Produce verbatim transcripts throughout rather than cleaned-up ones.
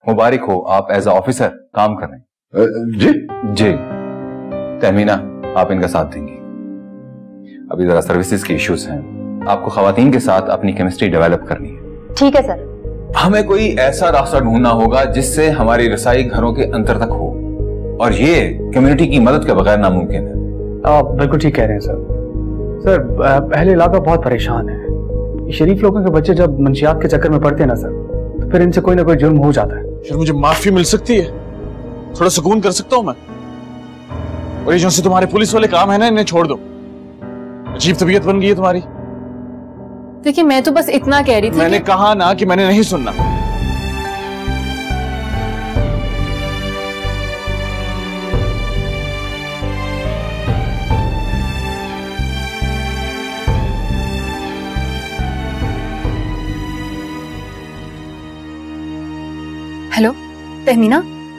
मुबारक हो, आप as a officer काम कर रहे हैं। जी जी तहमीना, आप इनका साथ देंगी। अभी जरा सर्विसेज के इश्यूज हैं, आपको खवातीन के साथ अपनी केमिस्ट्री डेवलप करनी है। ठीक है सर। हमें कोई ऐसा रास्ता ढूंढना होगा जिससे हमारी रसाई घरों के अंतर तक हो, और ये कम्युनिटी की मदद के बगैर नामुमकिन है। आप बिल्कुल ठीक कह रहे हैं सर। सर पहले इलाका बहुत परेशान है। शरीफ लोगों के बच्चे जब मंशियात के चक्कर में पड़ते हैं ना सर, तो फिर इनसे कोई ना कोई जुर्म हो जाता है। फिर मुझे माफी मिल सकती है, थोड़ा सुकून कर सकता हूं मैं। और ये जो से तुम्हारे पुलिस वाले काम है ना, इन्हें छोड़ दो। अजीब तबीयत बन गई है तुम्हारी। देखिए मैं तो बस इतना कह रही थी। मैंने कि... कहा ना कि मैंने नहीं सुनना। हेलो तहमीना,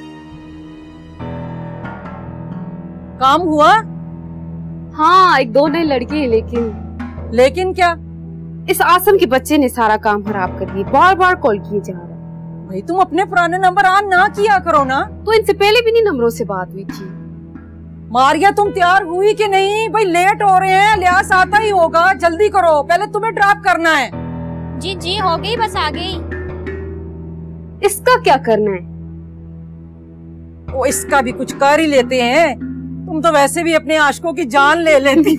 काम हुआ? हाँ, एक दो नए लड़के, लेकिन लेकिन क्या? इस आसम के बच्चे ने सारा काम खराब कर दिया। बार बार कॉल किए जा रहा है। भाई तुम अपने पुराने नंबर ऑन ना किया करो ना। तो इनसे पहले भी नहीं नंबरों से बात हुई थी। मारिया तुम तैयार हुई कि नहीं? भाई लेट हो रहे हैं, लिहाज आता ही होगा, जल्दी करो, पहले तुम्हें ड्रॉप करना है। जी जी हो गई, बस आ गई। इसका क्या करना है? वो इसका भी कुछ कर ही लेते हैं। तुम तो वैसे भी अपने आशिकों की जान ले लेती।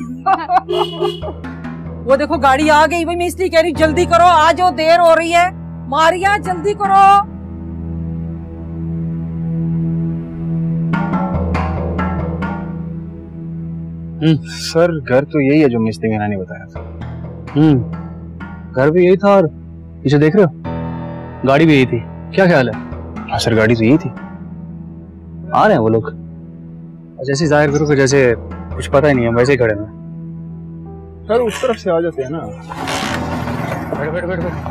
वो देखो गाड़ी आ गई। भाई मैं इसलिए कह रही जल्दी करो, आ जाओ, देर हो रही है। मारिया जल्दी करो। हम्म सर, घर तो यही है जो मिस्त्री मीना ने बताया था। हम्म घर भी यही था, और पीछे देख रहे हो गाड़ी भी यही थी। क्या ख्याल है? हाँ सर, गाड़ी तो यही थी। आ रहे हैं वो लोग। जैसे जाहिर करो कि जैसे कुछ पता ही नहीं है, वैसे ही खड़े हैं। सर उस तरफ से आ जाते हैं ना। बैठ बैठ बैठ बैठ।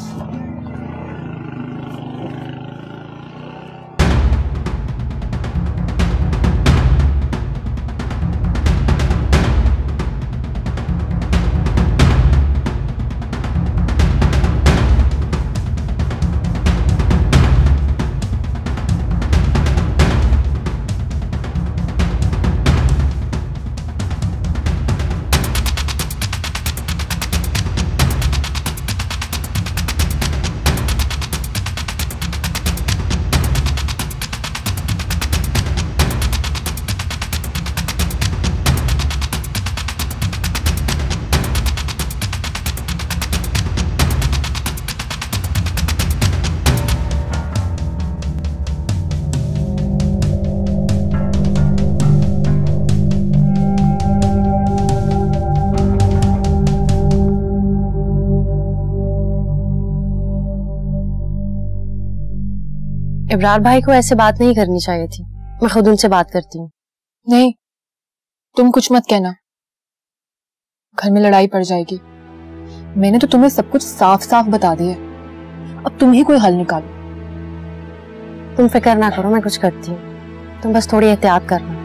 इब्रार भाई को ऐसे बात नहीं करनी चाहिए थी। मैं खुद उनसे बात करती हूँ। नहीं, तुम कुछ मत कहना, घर में लड़ाई पड़ जाएगी। मैंने तो तुम्हें सब कुछ साफ साफ बता दिया, अब तुम ही कोई हल निकालो। तुम फिक्र ना करो, मैं कुछ करती हूँ, तुम बस थोड़ी एहतियात करना।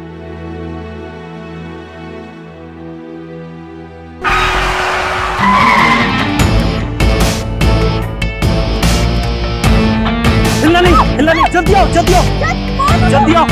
हिलना नहीं, हिलना नहीं, जल्दी आओ, जल्दी आओ, जल्दी आओ।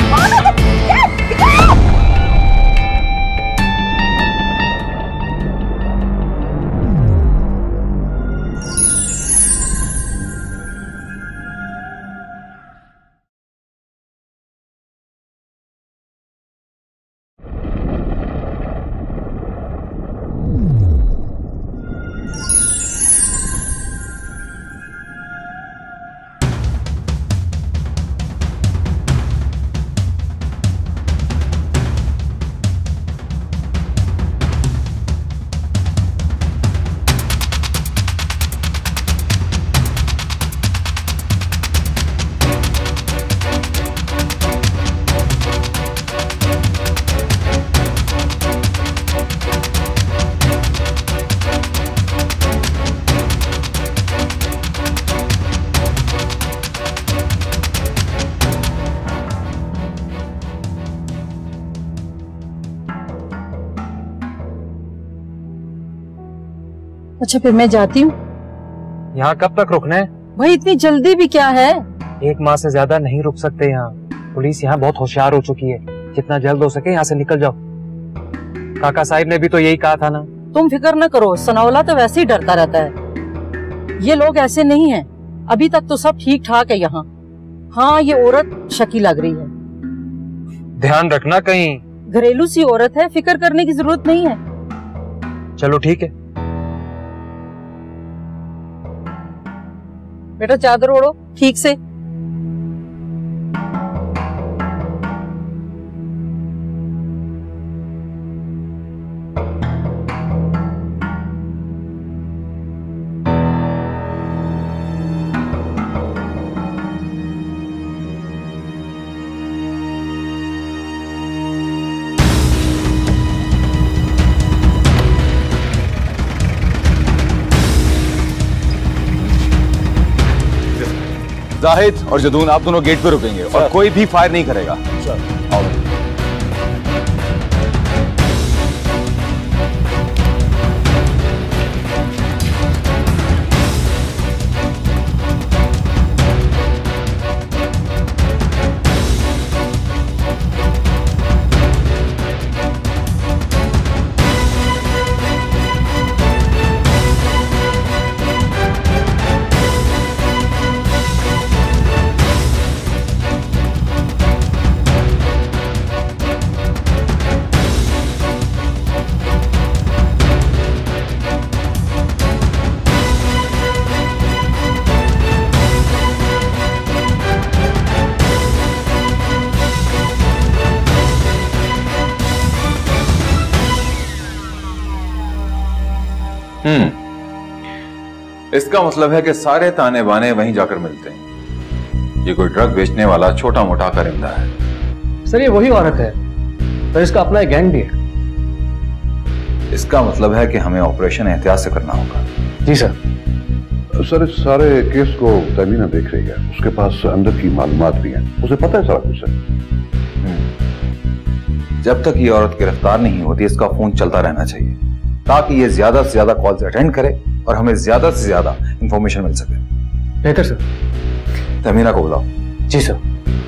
अच्छा फिर मैं जाती हूँ। यहाँ कब तक रुकना है? भाई इतनी जल्दी भी क्या है? एक माह से ज्यादा नहीं रुक सकते यहाँ। पुलिस यहाँ बहुत होशियार हो चुकी है, जितना जल्द हो सके यहाँ से निकल जाओ। काका साहिब ने भी तो यही कहा था ना। तुम फिक्र न करो, सनावला तो वैसे ही डरता रहता है। ये लोग ऐसे नहीं हैं। अभी तक तो सब ठीक ठाक है यहाँ। हाँ, ये औरत शकी लग रही है। ध्यान रखना कहीं। घरेलू सी औरत है, फिक्र करने की जरूरत नहीं है। चलो ठीक है। बेटा चादर ओढ़ो ठीक से। जाहिद और जदून, आप दोनों गेट पे रुकेंगे और कोई भी फायर नहीं करेगा। आओ। हम्म इसका मतलब है कि सारे ताने बाने वहीं जाकर मिलते हैं। ये कोई ड्रग बेचने वाला छोटा मोटा करिंदा है। सर ये वही औरत है, पर इसका अपना एक गैंग भी है। इसका मतलब है कि हमें ऑपरेशन एहतियात से करना होगा। जी सर। सर इस सारे केस को तमीना देख रही है, उसके पास अंदर की मालूमात भी है, उसे पता है सारा कुछ है। जब तक ये औरत गिरफ्तार नहीं होती इसका फोन चलता रहना चाहिए ताकि ये ज्यादा से ज्यादा कॉल्स अटेंड करे और हमें ज्यादा से ज्यादा इंफॉर्मेशन मिल सके। बेहतर सर। तमीना को बुलाओ। जी सर।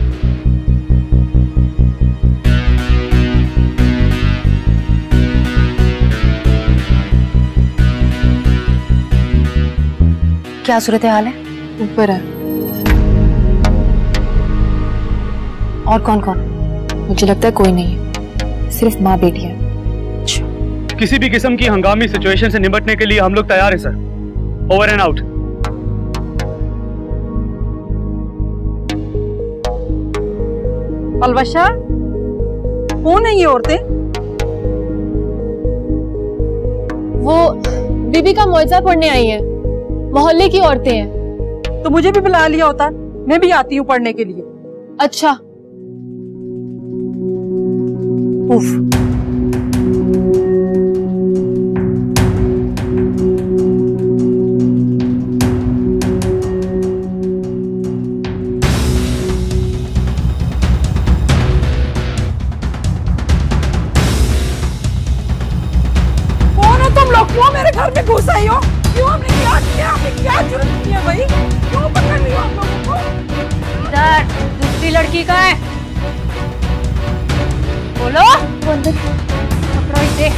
क्या सूरत हाल है? ऊपर है। और कौन कौन? मुझे लगता है कोई नहीं है, सिर्फ माँ बेटी है। किसी भी किस्म की हंगामी सिचुएशन से निपटने के लिए हम लोग तैयार हैं सर। Over and out. अलवशा, कौन है ये औरतें? वो बीबी का मुआवजा पढ़ने आई है, मोहल्ले की औरतें हैं। तो मुझे भी बुला लिया होता, मैं भी आती हूँ पढ़ने के लिए। अच्छा। उफ। क्यों मेरे घर में घुस आई हो? क्यों? हमने क्या किया? आपने क्या जुर्म किया भाई? क्यों पकड़ लिया हम लोगों को? इधर दूसरी लड़की का है, बोलो। पकड़ो इसे।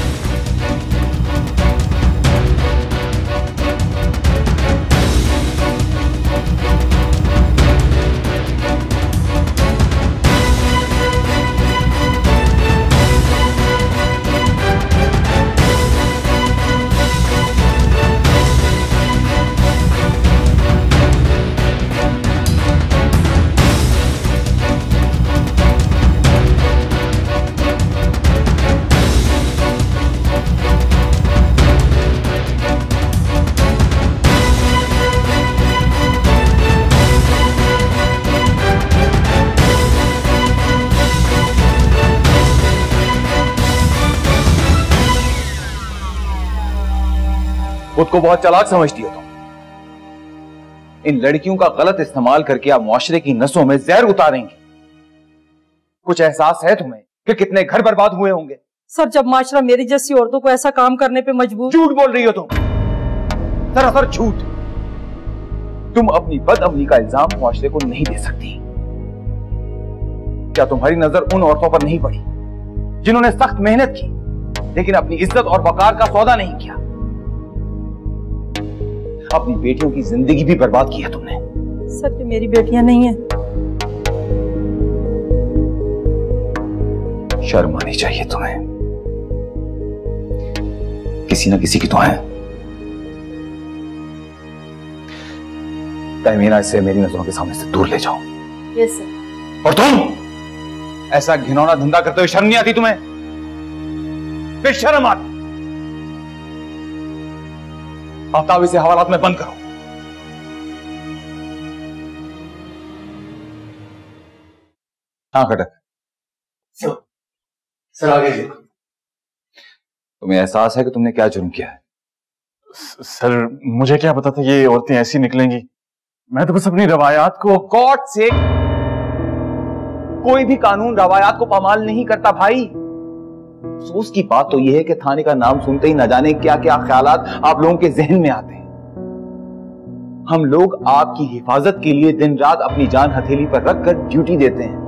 खुद को बहुत चालाक समझती हो तुम। इन लड़कियों का गलत इस्तेमाल करके आप मुआशरे की नसों में जहर उतारेंगे। कुछ एहसास है तुम्हें कि कितने घर बर्बाद हुए होंगे? सर, जब माशरा मेरी जैसी औरतों को ऐसा काम करने पे मजबूर। झूठ बोल रही हो तुम, सरासर झूठ। तुम अपनी बदअमली का इल्जाम मुआशरे को नहीं दे सकती। क्या तुम्हारी नजर उन औरतों पर नहीं पड़ी जिन्होंने सख्त मेहनत की लेकिन अपनी इज्जत और वकार का सौदा नहीं किया? अपनी बेटियों की जिंदगी भी बर्बाद की है तुमने। सर, ये मेरी बेटियां नहीं है। शर्म आनी चाहिए तुम्हें। किसी ना किसी की तो है। तहमीना, इसे मेरी नजरों के सामने से दूर ले जाओ। Yes sir. और तुम ऐसा घिनौना धंधा करते हुए शर्म नहीं आती तुम्हें? बेशर्म आती। आफ्ताब, इसे हवालात में बंद करो। हाँ खटक। सर, सर आगे जी। तुम्हें एहसास है कि तुमने क्या जुर्म किया है? सर, मुझे क्या पता था ये औरतें ऐसी निकलेंगी। मैं तो बस अपनी रवायात को। गॉड से कोई भी कानून रवायात को पामाल नहीं करता भाई। अफसोस की बात तो यह है कि थाने का नाम सुनते ही न जाने क्या क्या ख्यालात आप लोगों के जहन में आते हैं। हम लोग आपकी हिफाजत के लिए दिन रात अपनी जान हथेली पर रखकर ड्यूटी देते हैं।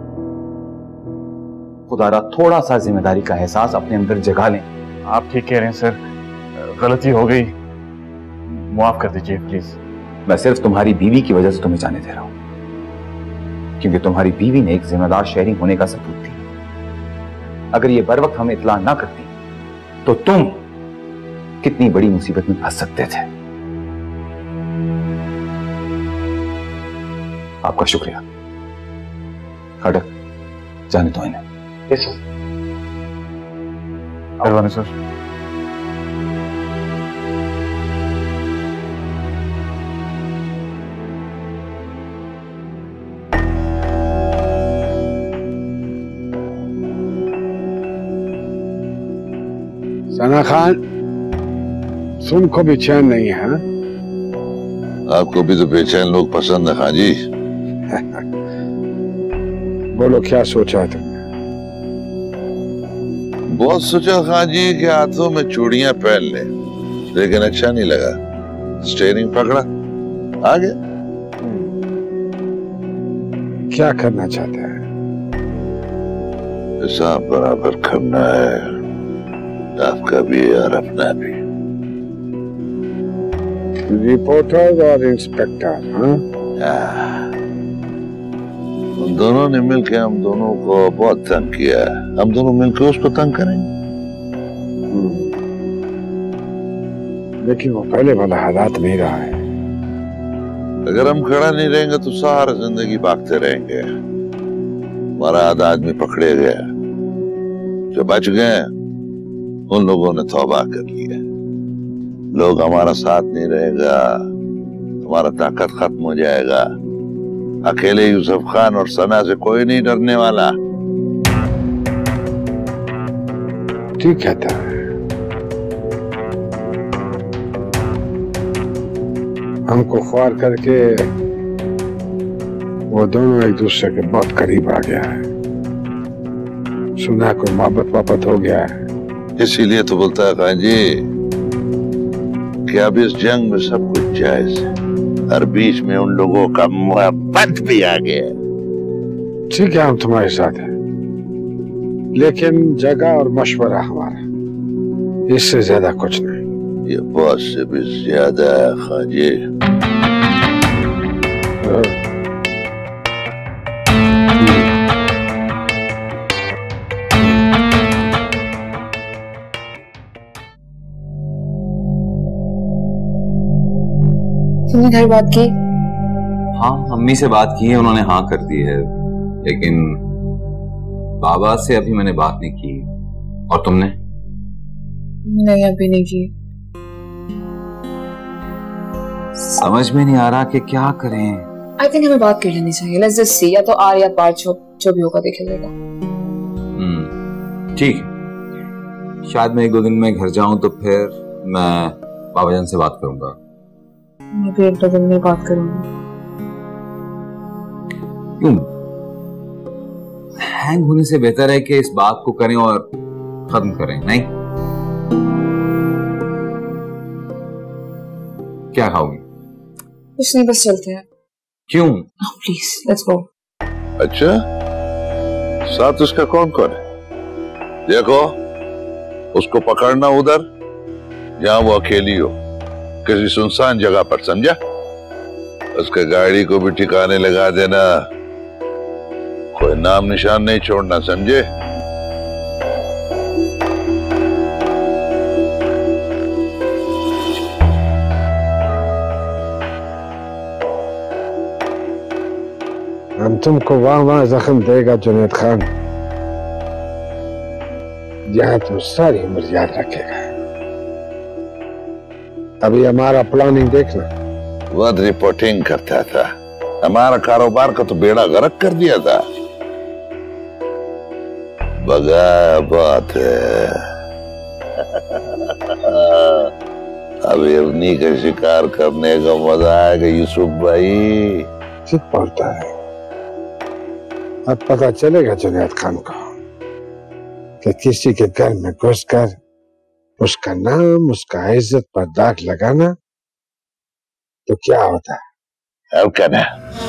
खुदारा थोड़ा सा जिम्मेदारी का एहसास अपने अंदर जगा लें। आप ठीक कह रहे हैं सर, गलती हो गई, माफ कर दीजिए प्लीज। मैं सिर्फ तुम्हारी बीवी की वजह से तुम्हें जाने दे रहा हूं, क्योंकि तुम्हारी बीवी ने एक जिम्मेदार शहरी होने का सबूत दिया। अगर ये बर वक्त हमें इत्ला ना करती तो तुम कितनी बड़ी मुसीबत में फंस सकते थे। आपका शुक्रिया। खड़क, जाने दो इन्हें। Yes sir. मेहरबानी सर। सना खान, तुमको भी चैन नहीं है? आपको भी तो बेचैन लोग पसंद है खान जी। बोलो, क्या सोचा तुमने? बहुत सोचा खान जी के हाथों में चूड़ियां पहन ले, लेकिन अच्छा नहीं लगा। स्टीयरिंग पकड़ा, आ गया। क्या करना चाहता है? हिसाब बराबर करना है, आपका भी और अपना भी। रिपोर्टर और इंस्पेक्टर, हाँ? हम दोनों ने मिलकर हम दोनों को बहुत तंग किया। हम दोनों मिलकर उसको तंग करेंगे। लेकिन वो पहले वाला हालात नहीं रहा है। अगर हम खड़ा नहीं रहेंगे तो सारा जिंदगी भागते रहेंगे। हमारा आधा आदमी पकड़े गया, जो बच गए उन लोगों ने तौबा कर लिया। लोग हमारा साथ नहीं रहेगा, हमारा ताकत खत्म हो जाएगा। अकेले यूसुफ खान और सना से कोई नहीं डरने वाला। ठीक कहता है। हमको ख्वार करके वो दोनों एक दूसरे के बहुत करीब आ गया है। सुना कोई मोहब्बत वापत हो गया है। इसीलिए तो बोलता है खान जी कि अब इस जंग में सब कुछ जायज है, और बीच में उन लोगों का मोहब्बत भी आ गया। ठीक है, हम तुम्हारे साथ हैं, लेकिन जगह और मशवरा हमारा, इससे ज्यादा कुछ नहीं। ये बहुत से भी ज्यादा है खान जी। तुमने घर बात की? हाँ, अम्मी से बात की है, उन्होंने हाँ कर दी है, लेकिन बाबा से अभी मैंने बात नहीं की। और तुमने? नहीं, अभी नहीं की। समझ में नहीं आ रहा कि क्या करें। आई थिंक हमें बात कर लेनी चाहिए। लेट्स जस्ट सी, या तो आर या पार, जो जो भी होगा देख लेगा। हम्म, ठीक है। शायद मैं एक दो दिन में घर जाऊं तो फिर मैं बाबा जान से बात करूंगा। मैं भी एक दो दिन में बात करूंगी। क्यों? हैंग होने से बेहतर है कि इस बात को करें और खत्म करें, नहीं? क्या खाओगी? कुछ नहीं, बस चलते हैं। क्यों? Please let's go. अच्छा, साथ उसका कौन कौन है? देखो, उसको पकड़ना उधर जहां वो अकेली हो, किसी सुनसान जगह पर, समझा? उसके गाड़ी को भी ठिकाने लगा देना, कोई नाम निशान नहीं छोड़ना, समझे? हम तुमको वहां वहां जख्म देगा जुनैद खान, जहां तुम सारी उम्र याद रखेगा। अभी हमारा प्लानिंग देखना। वह रिपोर्टिंग करता था, हमारा कारोबार का तो बेड़ा गर्क कर दिया था। बगा बात है। अब हिरनी का शिकार करने का मजा आएगा यूसुफ भाई। ठीक बोलता है। अब पता चलेगा जुनैद खान को कि किसी के घर में घुसकर उसका नाम, उसका इज्जत पर दाग लगाना तो क्या होता है। हल्का ना।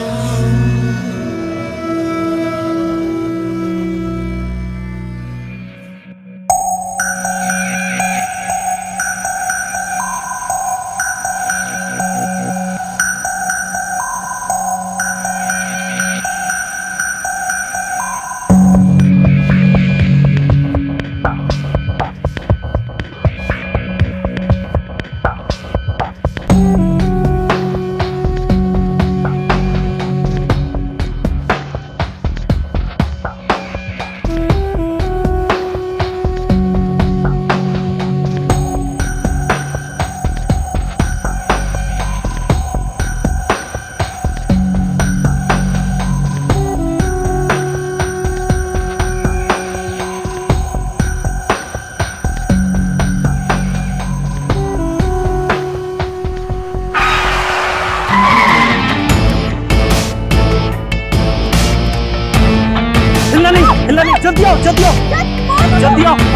जल्दी आओ, जल्दी आओ, जल्दी आओ।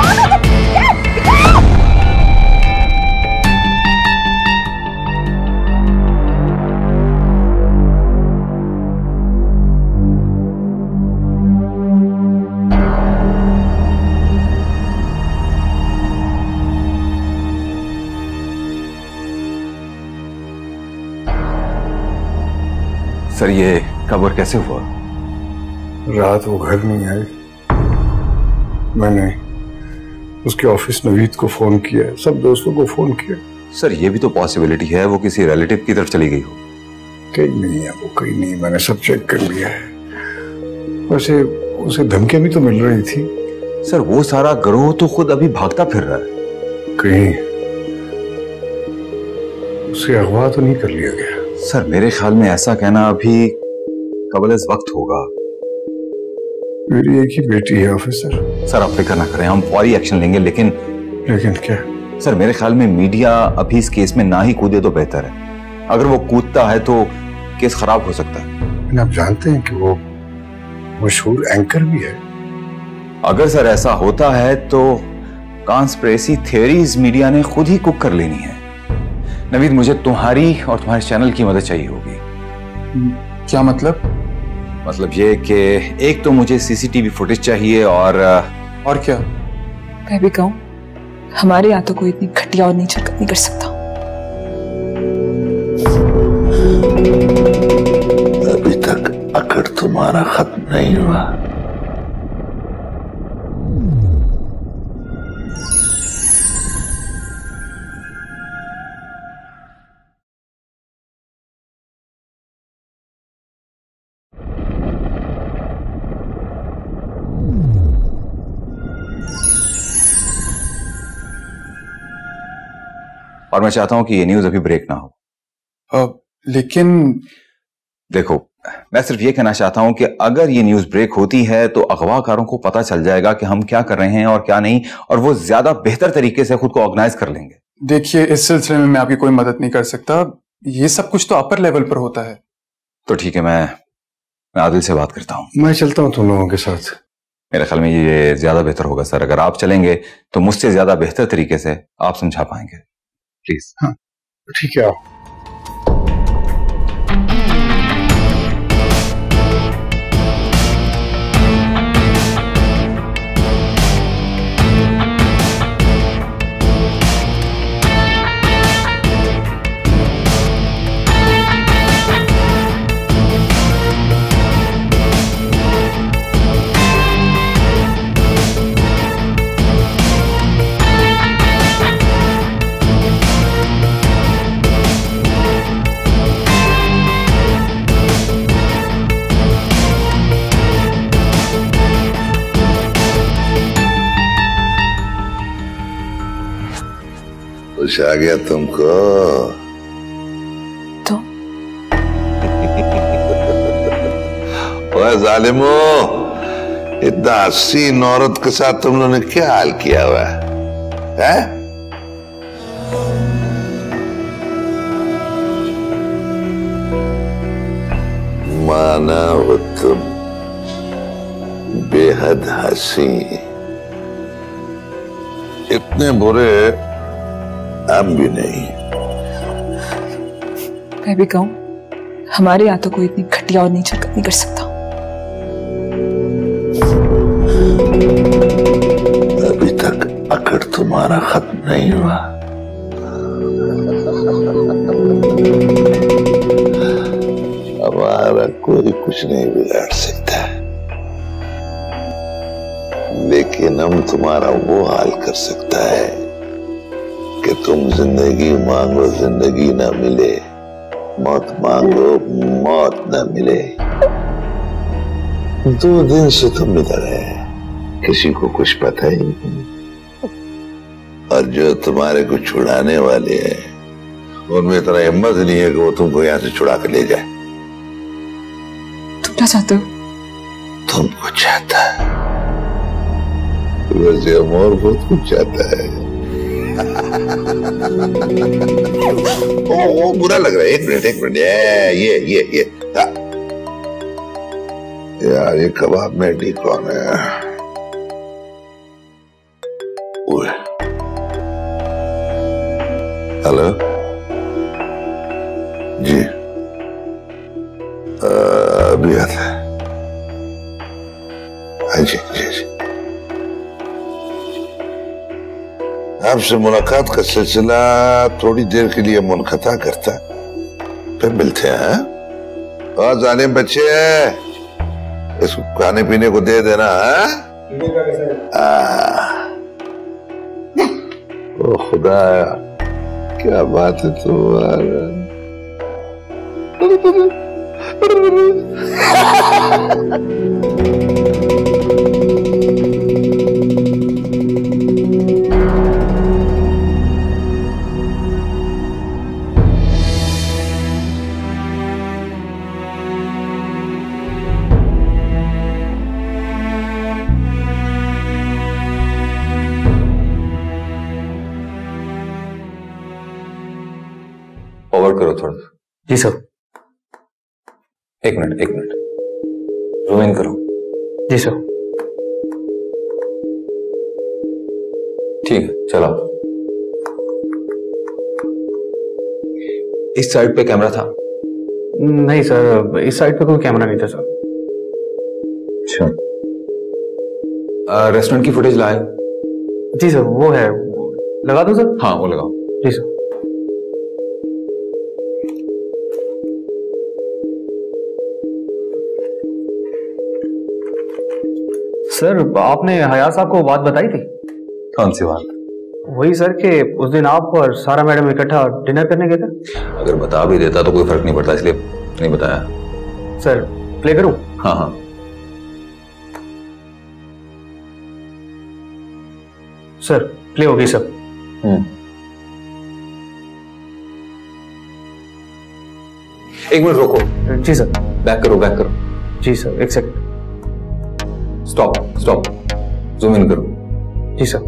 सर, ये कब और कैसे हुआ? रात वो घर नहीं आई, मैंने उसके ऑफिस नवीद को फोन किया, सब दोस्तों को फोन किया। सर, ये भी तो पॉसिबिलिटी है वो किसी रिलेटिव की तरफ चली गई हो। कहीं नहीं है वो, कहीं नहीं, मैंने सब चेक कर लिया है। वैसे उसे धमकियां भी तो मिल रही थी। सर, वो सारा गिरोह तो खुद अभी भागता फिर रहा है। कहीं उसे अगवा तो नहीं कर लिया गया? सर, मेरे ख्याल में ऐसा कहना अभी कबल इस वक्त होगा। मेरी एक ही बेटी है ऑफिसर। सर, आप फिक्र ना करें, हम फौरी एक्शन लेंगे। लेकिन लेकिन क्या? सर, मेरे ख्याल में मीडिया अभी इस केस में ना ही कूदे तो बेहतर है। अगर वो कूदता है तो केस खराब हो सकता है। आप जानते हैं कि वो मशहूर एंकर भी है। अगर सर ऐसा होता है तो कॉन्स्पिरेसी थ्योरीज मीडिया ने खुद ही कुक कर लेनी है। नवीद, मुझे तुम्हारी और तुम्हारे चैनल की मदद चाहिए होगी। क्या मतलब? मतलब ये कि एक तो मुझे सीसीटीवी फुटेज चाहिए और और क्या? मैं भी कहूं, हमारे यहाँ तो कोई इतनी घटिया और नीच हरकत नहीं कर सकता। अभी तक अकड़ तुम्हारा खत्म नहीं हुआ। और मैं चाहता हूं कि ये न्यूज अभी ब्रेक ना हो। आ, लेकिन देखो, मैं सिर्फ ये कहना चाहता हूं कि अगर ये न्यूज ब्रेक होती है तो अगवाकारों को पता चल जाएगा कि हम क्या कर रहे हैं और क्या नहीं, और वो ज्यादा बेहतर तरीके से खुद को ऑर्गेनाइज कर लेंगे। देखिए, इस सिलसिले में मैं आपकी कोई मदद नहीं कर सकता। ये सब कुछ तो अपर लेवल पर होता है। तो ठीक है, मैं मैं आदिल से बात करता हूँ। मैं चलता हूँ तुम लोगों के साथ। मेरे ख्याल में ये ज्यादा बेहतर होगा सर। अगर आप चलेंगे तो मुझसे ज्यादा बेहतर तरीके से आप समझा पाएंगे। प्लीज। हाँ ठीक है, आओ। होश आ गया तुमको? तो ओए जालिमो, इतना हसीन औरत के साथ तुम लोगों ने क्या हाल किया हुआ है? है? माना हो तुम बेहद हसी, इतने बुरे हम भी नहीं। मैं भी कहूं, हमारे यहाँ तो कोई इतनी घटिया और नीच हरकत नहीं कर सकता। अभी तक अकड़ तुम्हारा खत्म नहीं हुआ। हमारा कोई कुछ नहीं बिगाड़ सकता, लेकिन हम तुम्हारा वो हाल कर सकता है कि तुम जिंदगी मांगो जिंदगी ना मिले, मौत मांगो मौत ना मिले। दो दिन से तुम इधर है, किसी को कुछ पता ही नहीं, और जो तुम्हारे को छुड़ाने वाले हैं उनमें इतना हिम्मत नहीं है कि वो तुमको यहाँ से छुड़ा के ले जाए। तुम क्या चाहते हो? तुम कुछ चाहता है वैसे हम और बहुत कुछ चाहता है। ओ, ओ बुरा लग रहा है। एक मिनट एक मिनट, ये ये ये ये यार, ये कबाब में डी कौन है? हेलो जी, अभी आता है। हाँ जी जी जी, आपसे मुलाकात का सिलसिला थोड़ी देर के लिए मुनक़ता करता, फिर मिलते हैं। और जालिम बच्चे, इसको खाने पीने को दे देना है। ओ खुदा, क्या बात है तुम्हारा। फॉरवर्ड करो थोड़ा। जी सर। एक मिनट एक मिनट, जूम इन करो। जी सर। ठीक है, चलो। इस साइड पे कैमरा था? नहीं सर, इस साइड पे कोई कैमरा नहीं था सर। अच्छा, रेस्टोरेंट की फुटेज लाए? जी सर, वो है। लगा दो सर? हाँ वो लगाओ। जी सर। सर, आपने हयात साहब को बात बताई थी? कौन सी बात? वही सर कि उस दिन आप और सारा मैडम इकट्ठा डिनर करने गए थे। अगर बता भी देता तो कोई फर्क नहीं पड़ता, इसलिए नहीं बताया। सर, प्ले करूं? हाँ हाँ। सर, प्ले होगी सर। हम्म। एक मिनट रोको। जी सर। बैक करो बैक करो। जी सर, एक second. Stop stop, zoom in करो। जी सर।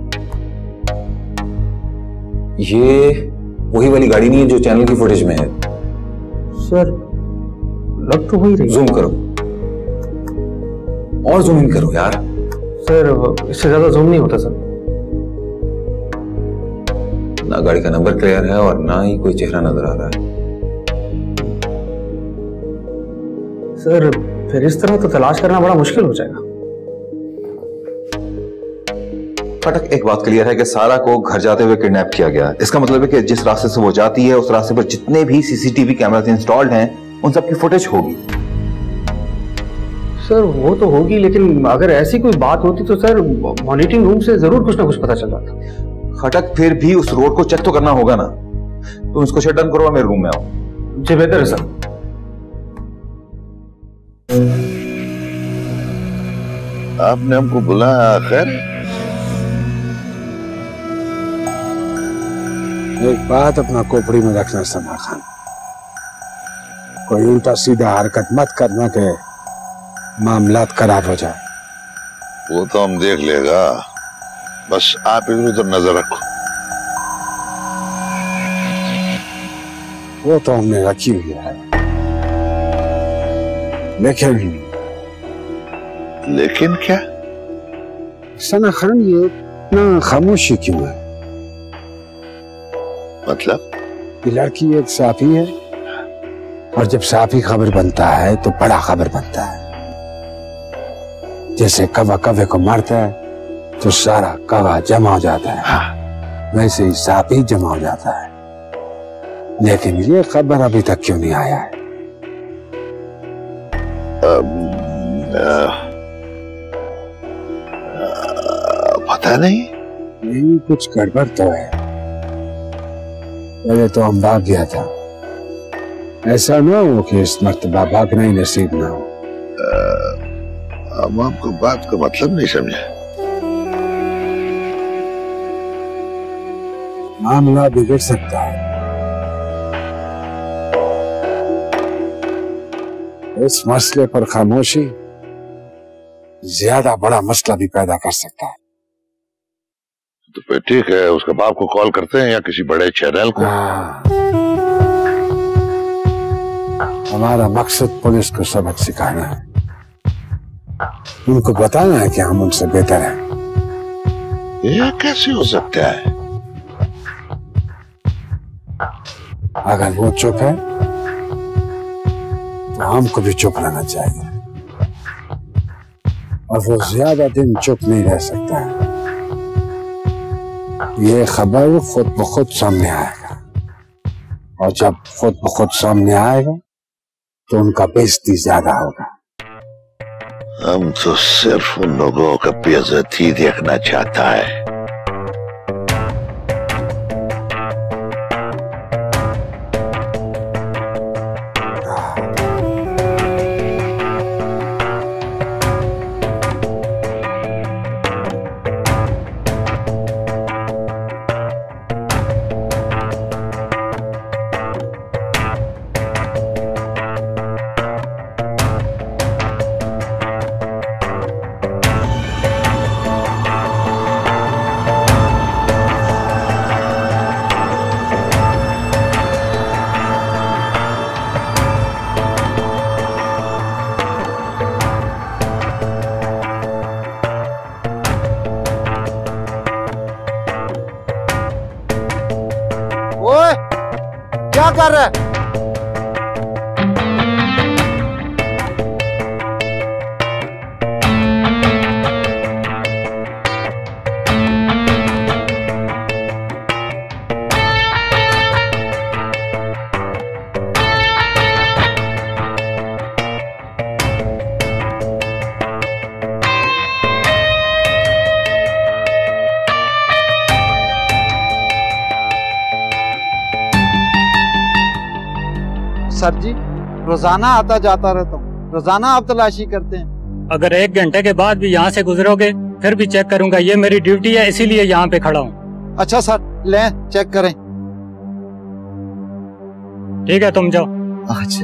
ये वही वाली गाड़ी नहीं है जो चैनल की फुटेज में है? सर, लग तो वही रही। जूम करो और जूम इन करो यार। सर, इससे ज्यादा जूम नहीं होता सर। ना गाड़ी का नंबर क्लियर है और ना ही कोई चेहरा नजर आ रहा है। सर, फिर इस तरह तो तलाश करना बड़ा मुश्किल हो जाएगा। फटक, एक बात क्लियर है कि सारा को घर जाते हुए किडनैप किया गया। इसका मतलब है कि जिस रास्ते से वो जाती है उस रास्ते पर जितने भी सीसीटीवी कैमरास इंस्टॉल्ड हैं उन सब की फुटेज होगी। सर, वो तो होगी, लेकिन अगर ऐसी कोई बात होती तो सर मॉनिटरिंग रूम से जरूर कुछ ना कुछ पता चल जाता। खटक, फिर भी उस रोड को चेक तो करना होगा ना। तुम इसको शट डाउन करो और मेरे रूम में आओ। जी बेहतर है सर। आपने हमको बुलाया? खैर, एक बात अपना खोपड़ी में रखना सना खान, कोई उल्टा सीधा हरकत मत करना के मामलात खराब हो जाए। वो तो हम देख लेगा, बस आप इधर उधर नजर रखो। वो तो हमने रखी हुई है, लेकिन लेकिन क्या? सना खान ये इतना खामोशी क्यों है? मतलब? ये लड़की एक साफी है, और जब साफी खबर बनता है तो बड़ा खबर बनता है। जैसे कवा कवे को मारता है तो सारा कवा जमा हो जाता है, हाँ। वैसे ही साफी जमा हो जाता है। लेकिन ये खबर अभी तक क्यों नहीं आया है? आ, आ, पता नहीं। नहीं, कुछ गड़बड़ तो है। पहले तो हम भाग गया था, ऐसा ना हो कि इस मर्तबा भागना ही नसीब ना हो। हम आपको बात का मतलब नहीं समझे। मामला बिगड़ सकता है। इस मसले पर खामोशी ज्यादा बड़ा मसला भी पैदा कर सकता है। तो फिर ठीक है, उसके बाप को कॉल करते हैं या किसी बड़े चैनल को। हमारा मकसद पुलिस को सबक सिखाना है, उनको बताना है कि हम उनसे बेहतर हैं। ये कैसे हो सकता है? अगर वो चुप है तो हमको भी चुप रहना चाहिए, और वो ज्यादा दिन चुप नहीं रह सकता है। ये खबर खुद ब खुद सामने आएगा, और जब खुद ब खुद सामने आएगा तो उनका बेइज्जती ज्यादा होगा। हम तो सिर्फ उन लोगों का बेइज्जती देखना चाहता है। क्या कर रहा है? सर जी, रोजाना आता जाता रहता हूँ, रोजाना आप तलाशी करते हैं। अगर एक घंटे के बाद भी यहाँ से गुजरोगे फिर भी चेक करूंगा, ये मेरी ड्यूटी है, इसीलिए यहाँ पे खड़ा हूँ। अच्छा सर, लें चेक करें। ठीक है, तुम जाओ। अच्छा।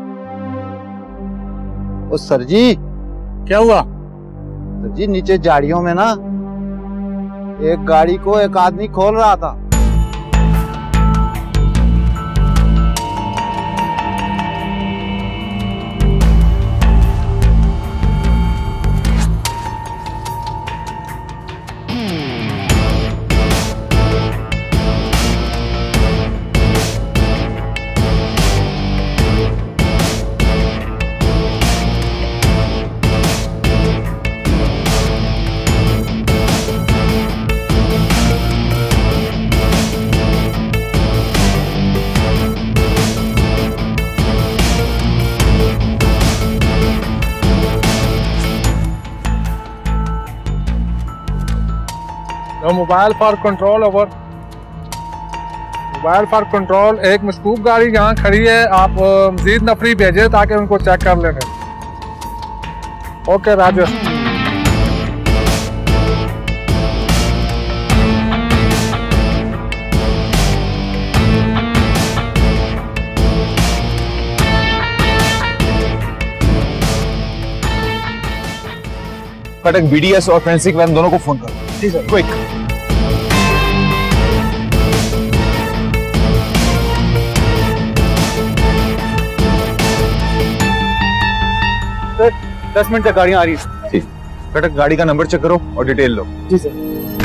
ओ सर जी, क्या हुआ? सर जी, नीचे झाड़ियों में ना एक गाड़ी को एक आदमी खोल रहा था। Mobile four control over. Mobile four control, एक मशकूक गाड़ी यहाँ खड़ी है, आप मजीद नफरी भेजे ताकि उनको चेक कर लेंगे। ओके राजेश। कटक बीडीएस और फोरेंसिक वैन दोनों को फोन करो। जी सर। क्विक। सर दस मिनट तक गाड़ियां आ रही है। ठीक। कटक गाड़ी का नंबर चेक करो और डिटेल लो। जी सर।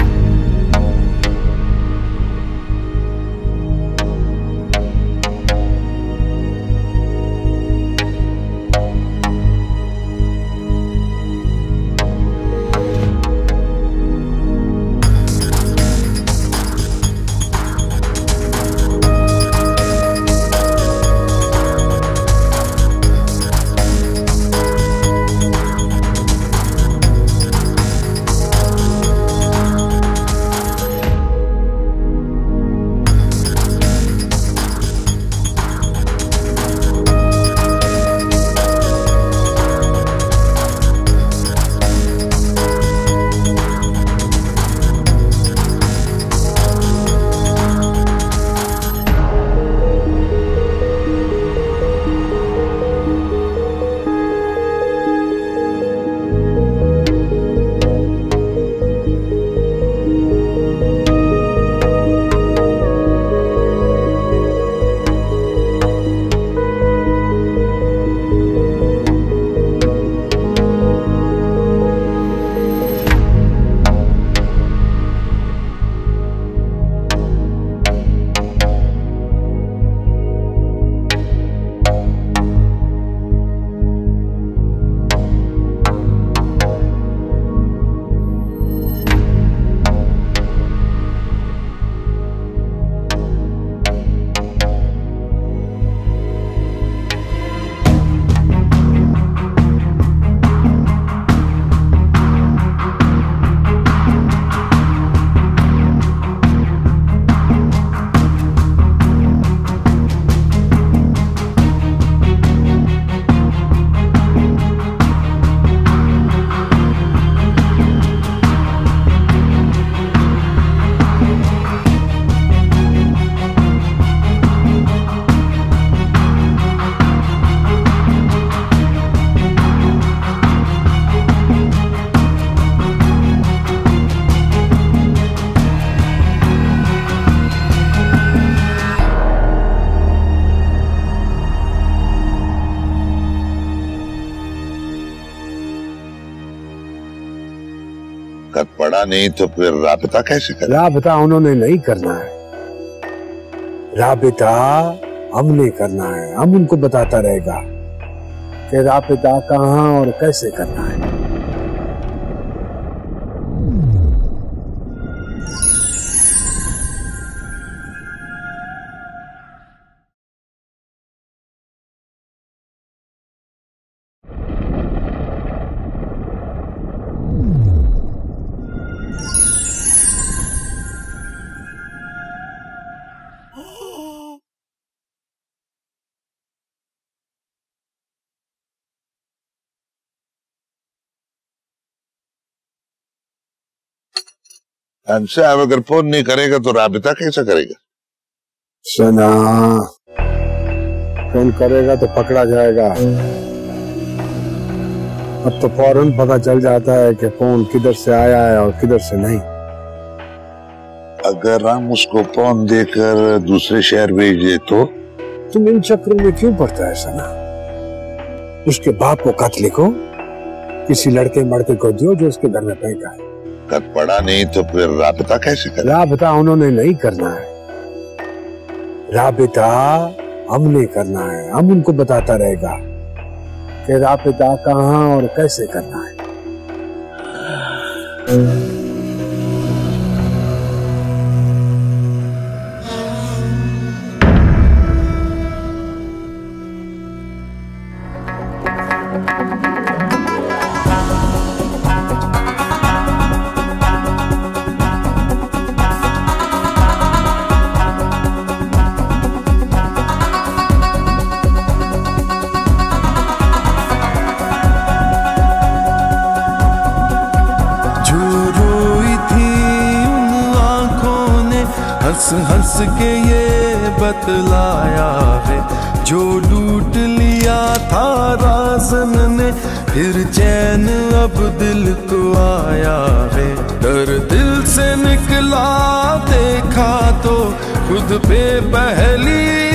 खत पड़ा नहीं तो फिर राबिता कैसे करें? राबिता उन्होंने नहीं करना है, राबिता हमने करना है। हम उनको बताता रहेगा कि राबिता कहाँ और कैसे करना है। हमसे अब अगर फोन नहीं करेगा तो राबिता कैसे करेगा? सना फोन करेगा तो पकड़ा जाएगा। अब तो फौरन पता चल जाता है कि फोन किधर से आया है और किधर से नहीं। अगर हम उसको फोन देकर दूसरे शहर भेजे तो? तुम इन चक्रों में क्यों पड़ता है सना? उसके बाप को खत लिखो, किसी लड़के मड़के को दियो जो उसके घर में फेंका है। खत पड़ा नहीं तो फिर राबिता कैसे करें? राबिता उन्होंने नहीं करना है, राबिता हमने करना है। हम उनको बताता रहेगा कि राबिता कहाँ और कैसे करना है। हंस हंस के ये बतलाया है, जो लूट लिया था राज़न ने फिर चैन अब दिल को आया है। डर दिल से निकला देखा तो खुद पे पहली